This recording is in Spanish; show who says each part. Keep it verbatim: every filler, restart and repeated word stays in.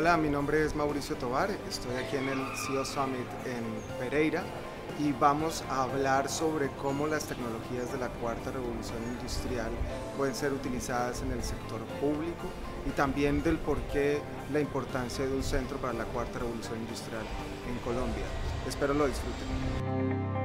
Speaker 1: Hola, mi nombre es Mauricio Tovar, estoy aquí en el C E O Summit en Pereira y vamos a hablar sobre cómo las tecnologías de la cuarta revolución industrial pueden ser utilizadas en el sector público y también del por qué la importancia de un centro para la cuarta revolución industrial en Colombia. Espero lo disfruten.